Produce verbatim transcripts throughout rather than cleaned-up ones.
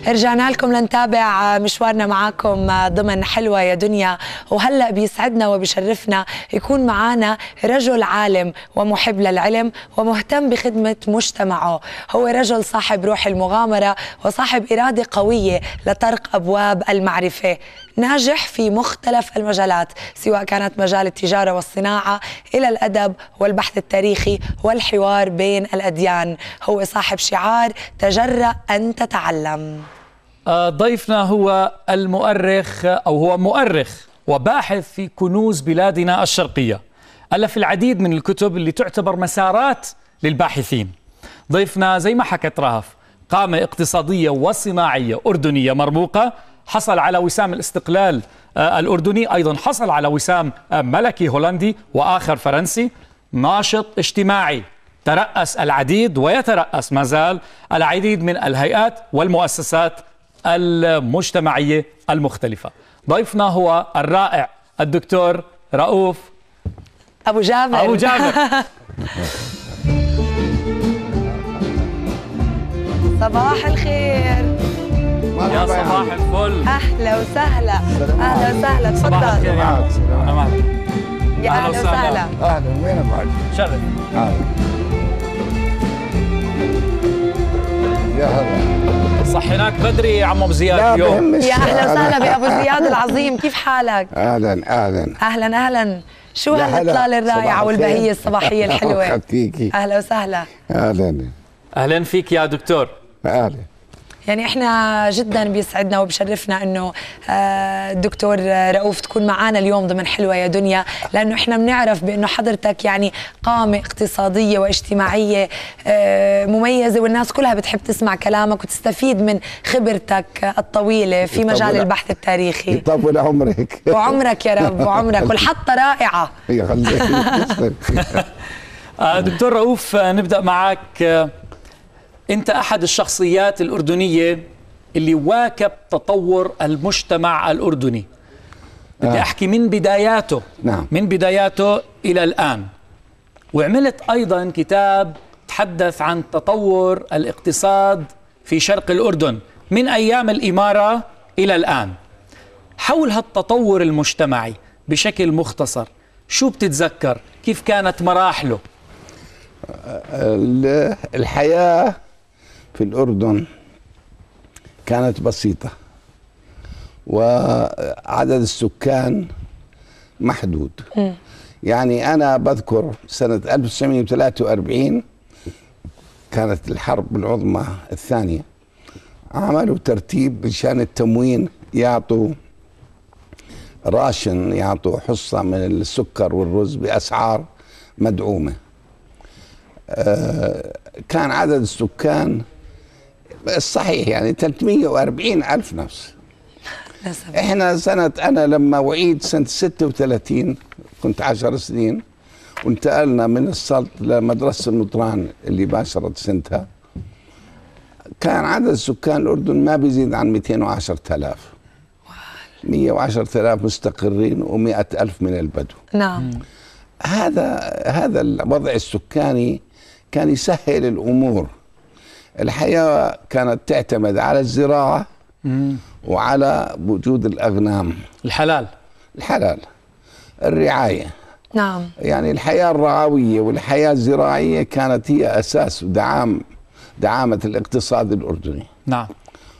رجعنا لكم لنتابع مشوارنا معاكم ضمن حلوة يا دنيا. وهلأ بيسعدنا وبيشرفنا يكون معنا رجل عالم ومحب للعلم ومهتم بخدمة مجتمعه. هو رجل صاحب روح المغامرة وصاحب إرادة قوية لطرق أبواب المعرفة، ناجح في مختلف المجالات سواء كانت مجال التجارة والصناعة إلى الأدب والبحث التاريخي والحوار بين الأديان. هو صاحب شعار تجرأ أن تتعلم. ضيفنا هو المؤرخ أو هو مؤرخ وباحث في كنوز بلادنا الشرقية، ألف العديد من الكتب اللي تعتبر مسارات للباحثين. ضيفنا زي ما حكت رهف قامة اقتصادية وصناعية أردنية مرموقة، حصل على وسام الاستقلال الأردني، أيضا حصل على وسام ملكي هولندي وآخر فرنسي. ناشط اجتماعي، ترأس العديد ويترأس ما زال العديد من الهيئات والمؤسسات المجتمعية المختلفة. ضيفنا هو الرائع الدكتور رؤوف أبو جابر. أبو جابر. صباح الخير. يا صباح الفل. أهلا وسهلا. أهلا وسهلا، تفضل. يا أهلا وسهلا. أهلا، وين بعد؟ شرف. أهلا. يا هلا. صحيناك بدري يا عم أبو زياد اليوم. يا أهلا وسهلا بأبو زياد العظيم، كيف حالك؟ أهلا أهلا. أهلا أهلا. شو هالإطلالة الرائعة والبهية الصباحية الحلوة؟ أهلا وسهلا. أهلا. أهلا فيك يا دكتور. أهلا. يعني احنا جدا بيسعدنا وبشرفنا انه الدكتور رؤوف تكون معنا اليوم ضمن حلوة يا دنيا، لانه احنا بنعرف بانه حضرتك يعني قامة اقتصادية واجتماعية مميزة، والناس كلها بتحب تسمع كلامك وتستفيد من خبرتك الطويلة في مجال البحث التاريخي. يطول عمرك. وعمرك يا رب، وعمرك، والحطة رائعة. دكتور رؤوف، نبدأ معك. أنت أحد الشخصيات الأردنية اللي واكب تطور المجتمع الأردني. بدي أحكي من بداياته. نعم. من بداياته إلى الآن. وعملت أيضا كتاب تحدث عن تطور الاقتصاد في شرق الأردن من أيام الإمارة إلى الآن. حول هالتطور المجتمعي بشكل مختصر، شو بتتذكر؟ كيف كانت مراحله؟ الحياة في الأردن كانت بسيطة وعدد السكان محدود. م. يعني أنا بذكر سنة ألف وتسعمئة وثلاثة وأربعين كانت الحرب العظمى الثانية، عملوا ترتيب بشان التموين، يعطوا راشن، يعطوا حصة من السكر والرز بأسعار مدعومة. آه كان عدد السكان الصحيح يعني ثلاثمئة وأربعين ألف نفس. احنا سنة أنا لما وعيت سنة ستة وثلاثين كنت عشر سنين، وانتقلنا من السلط لمدرسة المطران اللي باشرت سنتها. كان عدد سكان الأردن ما بيزيد عن مئتين وعشرة آلاف. مئة وعشرة آلاف مستقرين ومئة ألف من البدو. نعم. هذا هذا الوضع السكاني كان يسهل الأمور. الحياة كانت تعتمد على الزراعة مم. وعلى وجود الأغنام، الحلال الحلال الرعاية. نعم. يعني الحياة الرعوية والحياة الزراعية كانت هي أساس دعام دعامة الاقتصاد الأردني. نعم.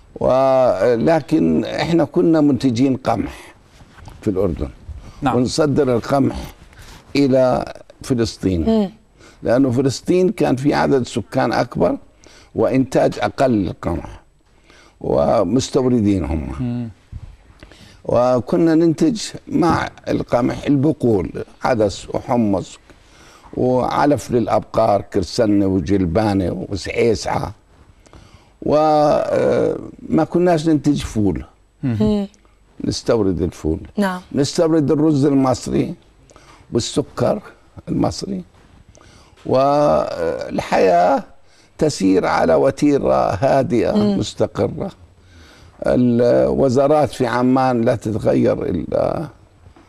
ولكن احنا كنا منتجين قمح في الأردن. نعم. ونصدر القمح إلى فلسطين. مم. لأنه فلسطين كان في عدد سكان أكبر وإنتاج أقل للقمح ومستوردين هم. م. وكنا ننتج مع القمح البقول، عدس وحمص وعلف للأبقار، كرسنة وجلبانة وسعيسعة، وما كناش ننتج فول. م. نستورد الفول. نعم. نستورد الرز المصري والسكر المصري، والحياة تسير على وتيرة هادئة م. مستقرة. الوزارات في عمان لا تتغير إلا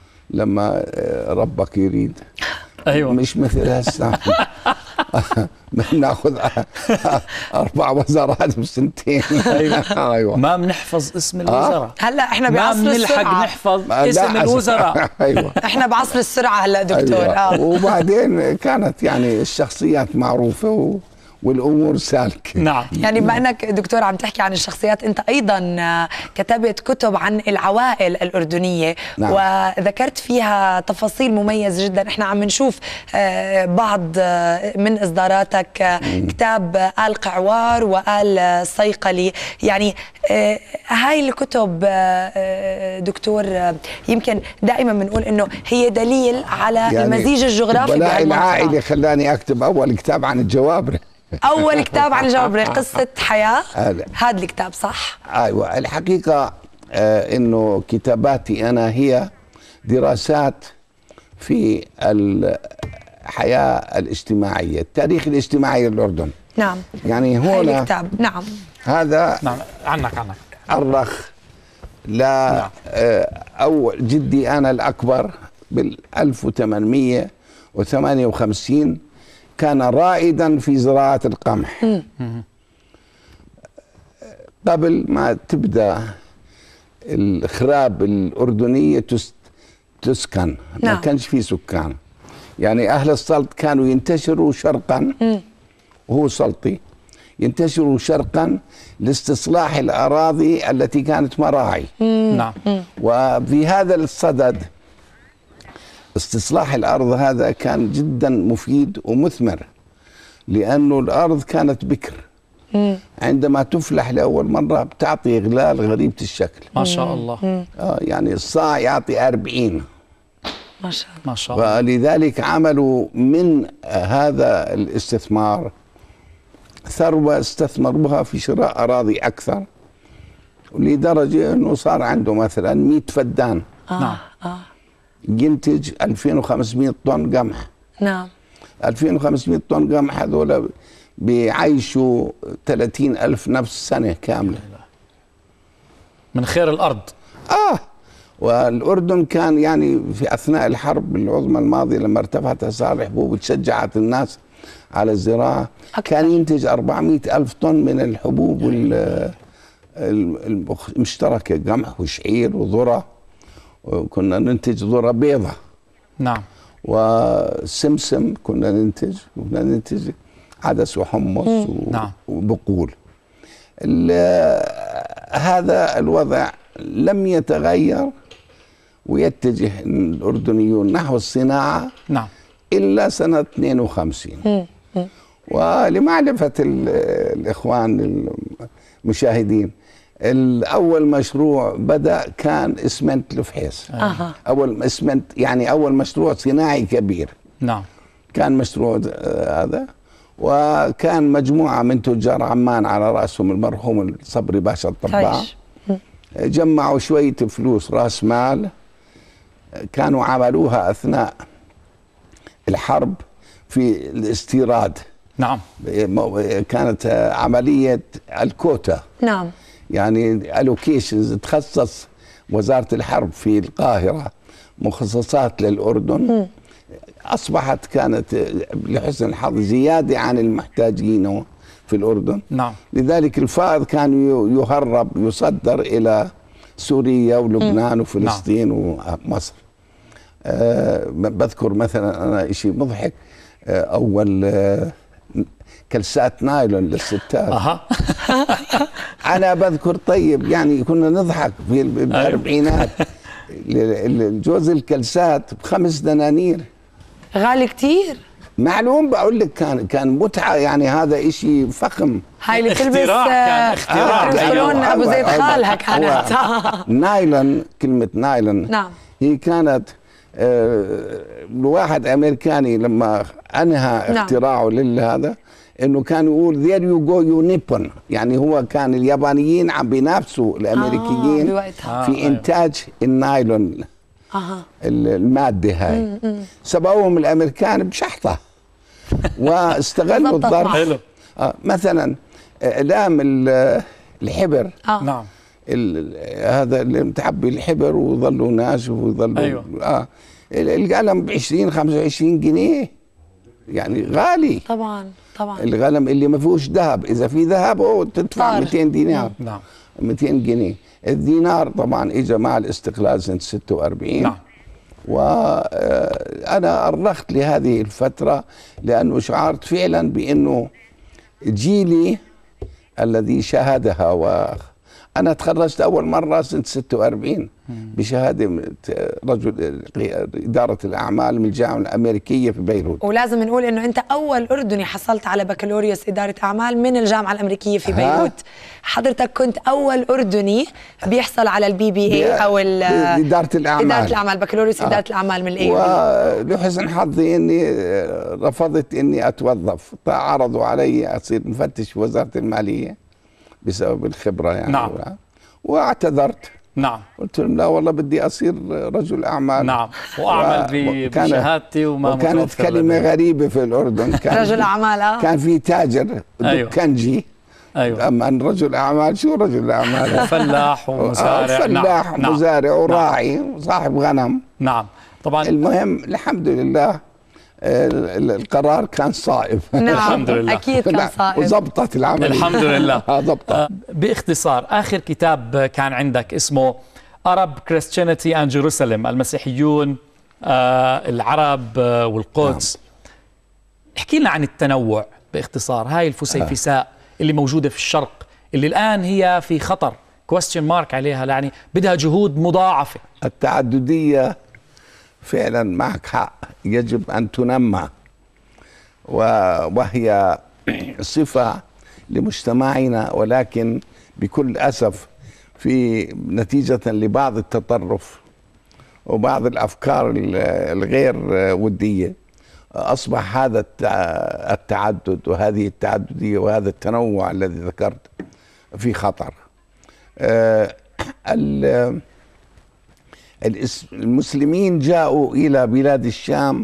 لما ربك يريد. أيوة. مش مثل هسه بناخذ اربع وزارات بسنتين. ايوه, أيوة. ما بنحفظ اسم الوزراء. هلا احنا بعصر ما السرعه بنلحق نحفظ اسم الوزراء. ايوه احنا بعصر السرعه هلا دكتور. أيوة. اه وبعدين كانت يعني الشخصيات معروفه و... والامور سالكه. نعم. يعني بما انك دكتور عم تحكي عن الشخصيات، انت ايضا كتبت كتب عن العوائل الاردنيه. نعم. وذكرت فيها تفاصيل مميزه جدا. احنا عم نشوف بعض من اصداراتك، كتاب آل قعوار وآل صيقلي. يعني هاي الكتب دكتور يمكن دائما بنقول انه هي دليل على يعني المزيج الجغرافي. الولاء العائلي خلاني اكتب اول كتاب عن الجوابره. أول كتاب عن الجوابرة، قصة حياة. هذا الكتاب صح؟ أيوة. الحقيقة آه إنه كتاباتي أنا هي دراسات في الحياة الاجتماعية، التاريخ الاجتماعي للأردن. نعم. يعني هنا الكتاب. نعم. هذا نعم. عنك عنك أرخ لا. نعم. آه أول جدي أنا الأكبر بال ألف وثمانمئة وثمانية وخمسين كان رائدا في زراعة القمح. م. قبل ما تبدأ الخراب الأردنية تسكن. نعم. ما كانش في سكان. يعني أهل السلط كانوا ينتشروا شرقا. م. وهو سلطي، ينتشروا شرقا لاستصلاح الأراضي التي كانت مراعي. نعم. وفي هذا الصدد استصلاح الأرض هذا كان جدا مفيد ومثمر، لأنه الأرض كانت بكر. مم. عندما تفلح لأول مرة بتعطي غلال غريبة الشكل. ما شاء الله. آه يعني الصاع يعطي أربعين. ما شاء الله. ما شاء الله. ولذلك عملوا من هذا الاستثمار ثروة استثمروها في شراء أراضي أكثر، لدرجة أنه صار عنده مثلا مئة فدان. آه. نعم. آه. ينتج ألفين وخمسمئة طن قمح. نعم. ألفين وخمسمئة طن قمح هذول بيعيشوا ثلاثين ألف نفس سنة كاملة من خير الأرض. آه والأردن كان يعني في أثناء الحرب العظمى الماضية لما ارتفعت أسعار الحبوب وتشجعت الناس على الزراعة أكثر. كان ينتج أربعمئة ألف طن من الحبوب المشتركة، قمح وشعير وذرة، وكنا ننتج ذرة بيضة. نعم. وسمسم كنا ننتج، كنا ننتج عدس وحمص و... نعم. وبقول. هذا الوضع لم يتغير ويتجه الأردنيون نحو الصناعة. نعم. إلا سنة اثنين وخمسين. ولمعرفة الإخوان المشاهدين، الأول مشروع بدأ كان إسمنت الفحيص. أه. أول إسمنت يعني أول مشروع صناعي كبير. نعم. كان مشروع هذا، وكان مجموعة من تجار عمان على رأسهم المرحوم الصبري باشا الطباع جمعوا شوية فلوس رأس مال، كانوا عملوها أثناء الحرب في الاستيراد. نعم. كانت عملية الكوتا. نعم. يعني الوكيشنز، تخصص وزارة الحرب في القاهرة مخصصات للأردن. م. أصبحت كانت لحسن الحظ زيادة عن المحتاجين في الأردن. نعم. لذلك الفائض كان يهرب يصدر إلى سوريا ولبنان م. وفلسطين نعم. ومصر. أه بذكر مثلا أنا شيء مضحك، أه أول أه كلسات نايلون للستات. أها. أنا بذكر طيب يعني كنا نضحك في الأربعينات. جوز الكلسات بخمس دنانير. غالي كتير. معلوم بقول لك كان كان متعة، يعني هذا إشي فخم. هاي اللي تلبس اختراع كان اختراع. يقولون أيوة. أبو زيد خالها كانت. نايلون، كلمة نايلون نعم. هي كانت آه واحد أمريكاني لما أنهى نعم. اختراعه لهذا انه كان يقول there you go you nippon، يعني هو كان اليابانيين عم بينافسوا الامريكيين آه في انتاج النايلون. آه. الماده هاي م -م. سبقوهم الامريكان بشحطه واستغلوا الظرف. آه مثلا اعلام الحبر. آه. نعم. هذا اللي متحبي الحبر وظلوا ناشف وظلوا. أيوة. اه القلم ب عشرين خمسة وعشرين جنيه، يعني غالي طبعا طبعا. الغنم اللي ما فيهوش ذهب، اذا في ذهب هو تدفع طار. مئتين دينار. نعم. مئتين جنيه. الدينار طبعا اجى مع الاستقلال سنه ستة وأربعين. نعم. وانا ارخت لهذه الفتره لانه شعرت فعلا بانه جيلي الذي شاهدها، وانا تخرجت اول مره سنه ستة وأربعين بشهاده رجل اداره الاعمال من الجامعه الامريكيه في بيروت. ولازم نقول انه انت اول اردني حصلت على بكالوريوس اداره اعمال من الجامعه الامريكيه في بيروت. حضرتك كنت اول اردني بيحصل على البي بي اي او اداره الاعمال اداره الاعمال بكالوريوس اداره آه. الاعمال من الاي ولحسن حظي اني رفضت اني اتوظف، عرضوا علي اصير مفتش في وزاره الماليه بسبب الخبره يعني. نعم. واعتذرت. نعم. قلت لهم لا والله بدي اصير رجل اعمال. نعم. واعمل و... بشهادتي وما وكانت كلمه لدي. غريبه في الاردن. كان رجل اعمال اه كان في تاجر دكانجي. ايوه. اما ان رجل اعمال، شو رجل اعمال؟ فلاح ومزارع. فلاح نعم. ومزارع وراعي وصاحب غنم. نعم. طبعا المهم الحمد لله القرار كان صائب. نعم. الحمد لله. اكيد كان صائب وزبطت العمليه الحمد لله. ضبطت. باختصار، اخر كتاب كان عندك اسمه Arab Christianity and Jerusalem، المسيحيون آه العرب آه والقدس. نعم. احكي لنا عن التنوع باختصار، هاي الفسيفساء آه. اللي موجوده في الشرق اللي الان هي في خطر كويستشن مارك عليها، يعني بدها جهود مضاعفه. التعدديه فعلا معك حق، يجب أن تنمى، وهي صفة لمجتمعنا، ولكن بكل أسف في نتيجة لبعض التطرف وبعض الأفكار الغير ودية أصبح هذا التعدد وهذه التعددية وهذا التنوع الذي ذكرت في خطر. المسلمين جاءوا إلى بلاد الشام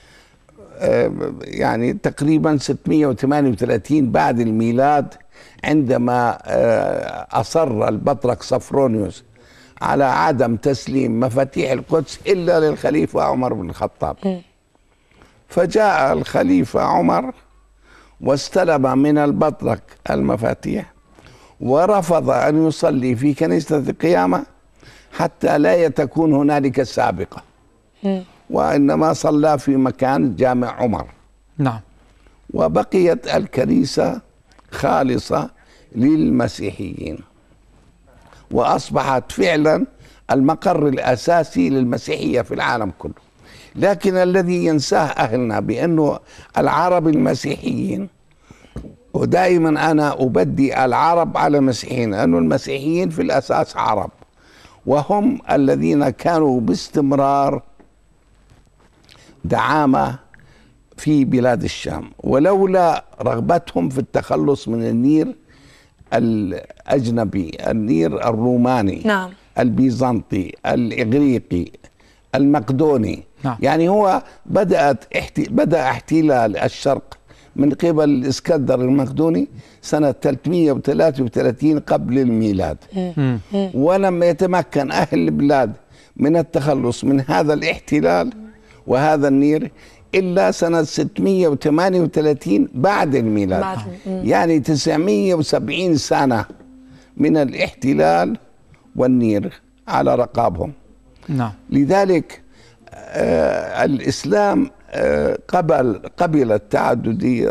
يعني تقريبا ستمئة وثمانية وثلاثين بعد الميلاد، عندما أصر البطرك صفرونيوس على عدم تسليم مفاتيح القدس إلا للخليفة عمر بن الخطاب. فجاء الخليفة عمر واستلم من البطرك المفاتيح، ورفض أن يصلي في كنيسة القيامة حتى لا تكون هنالك سابقة، وإنما صلى في مكان جامع عمر. نعم. وبقيت الكنيسة خالصة للمسيحيين، وأصبحت فعلا المقر الأساسي للمسيحية في العالم كله. لكن الذي ينساه أهلنا بأنه العرب المسيحيين، ودائما أنا أبدي العرب على المسيحيين لأنه المسيحيين في الأساس عرب، وهم الذين كانوا باستمرار دعامة في بلاد الشام، ولولا رغبتهم في التخلص من النير الأجنبي، النير الروماني، نعم، البيزنطي، الإغريقي، المقدوني. نعم. يعني هو بدأت احتي... بدأ احتلال الشرق من قبل الإسكندر المقدوني سنة ثلاثمئة وثلاثة وثلاثين قبل الميلاد، ولم يتمكن أهل البلاد من التخلص من هذا الاحتلال وهذا النير إلا سنة ستمئة وثمانية وثلاثين بعد الميلاد. يعني تسعمئة وسبعين سنة من الاحتلال والنير على رقابهم. نعم. لذلك آه الإسلام آه قبل قبل التعددية،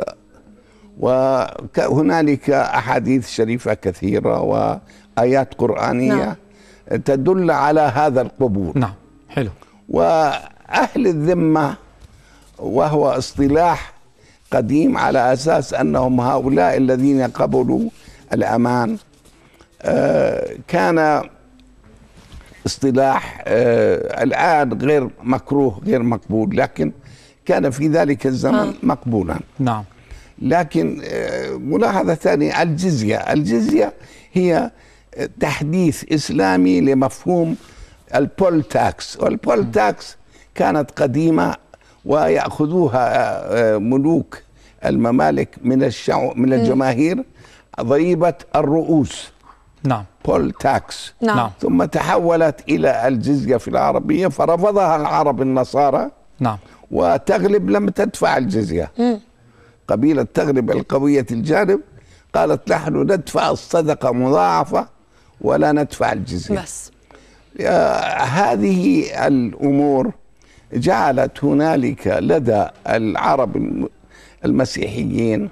وهنالك أحاديث شريفة كثيرة وآيات قرآنية نعم. تدل على هذا القبول. نعم. حلو. وأهل الذمة وهو اصطلاح قديم على أساس أنهم هؤلاء الذين قبلوا الأمان، آه كان اصطلاح آه الآن غير مكروه غير مقبول، لكن كان في ذلك الزمن مقبولا. نعم. لكن آه ملاحظة ثانية، الجزية الجزية هي تحديث إسلامي لمفهوم البول تاكس، والبول تاكس كانت قديمة ويأخذوها ملوك الممالك من الشعو من الجماهير ضريبة الرؤوس. نعم. بول تاكس. نعم. ثم تحولت إلى الجزية في العربية، فرفضها العرب النصارى. نعم. وتغلب لم تدفع الجزية. قبيلة تغرب القوية الجانب، قالت نحن ندفع الصدقة مضاعفة ولا ندفع الجزية. بس هذه الأمور جعلت هنالك لدى العرب المسيحيين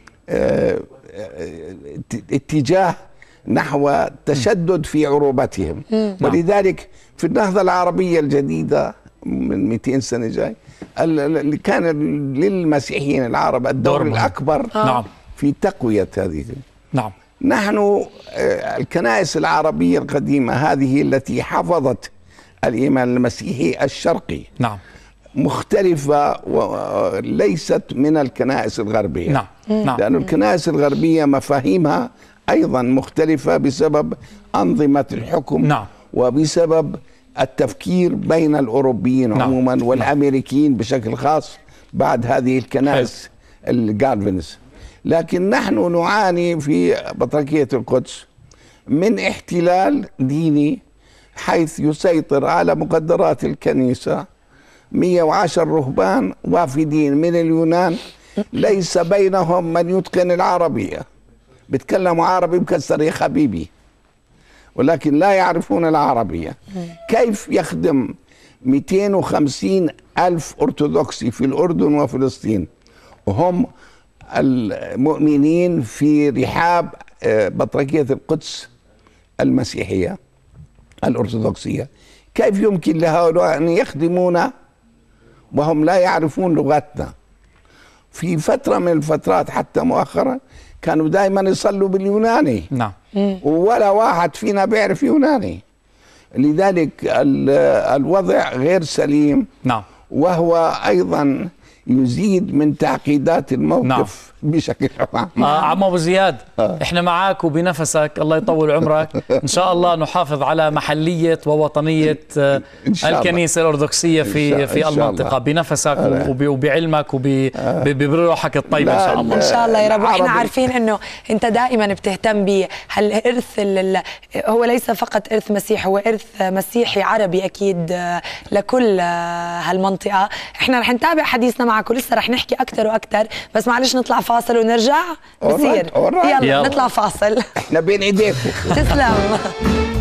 اتجاه نحو تشدد في عروبتهم. ولذلك في النهضة العربية الجديدة من مئتين سنة جاي اللي كان للمسيحيين العرب الدور الأكبر نعم. في تقوية هذه. نعم. نحن الكنائس العربية القديمة هذه التي حفظت الإيمان المسيحي الشرقي نعم. مختلفة وليست من الكنائس الغربية. نعم. نعم. لأن الكنائس الغربية مفاهيمها أيضا مختلفة بسبب أنظمة الحكم. نعم. وبسبب التفكير بين الأوروبيين نعم. عموما والأمريكيين بشكل خاص بعد هذه الكنائس الجالفينز. لكن نحن نعاني في بطريركية القدس من احتلال ديني، حيث يسيطر على مقدرات الكنيسة مئة وعشرة رهبان وافدين من اليونان ليس بينهم من يتقن العربية، بيتكلموا عربي مكسر يا حبيبي، ولكن لا يعرفون العربية. كيف يخدم مئتين وخمسين ألف أرثوذكسي في الأردن وفلسطين وهم المؤمنين في رحاب بطريركية القدس المسيحية الأرثوذكسية؟ كيف يمكن لهؤلاء أن يخدمونا وهم لا يعرفون لغتنا؟ في فترة من الفترات حتى مؤخرا كانوا دائما يصلوا باليوناني. نعم. ولا واحد فينا بيعرف يوناني. لذلك الوضع غير سليم. نعم. وهو أيضا يزيد من تعقيدات الموقف. نعم. بشكل عام. آه عم ابو زياد، آه. احنا معك وبنفسك، الله يطول عمرك. ان شاء الله نحافظ على محليه ووطنيه آه الكنيسه الارثوذكسيه في في المنطقه بنفسك وبعلمك وبروحك الطيبه ان شاء الله. ان شاء الله يا رب. واحنا عارفين انه انت دائما بتهتم بهالارث، هو ليس فقط ارث مسيحي، هو ارث مسيحي عربي اكيد لكل هالمنطقه. احنا رح نتابع حديثنا معك ولسه رح نحكي اكثر واكثر، بس معلش نطلع فاصل ونرجع. بصير يلا, يلا نطلع فاصل. احنا بين ايديكم. تسلم.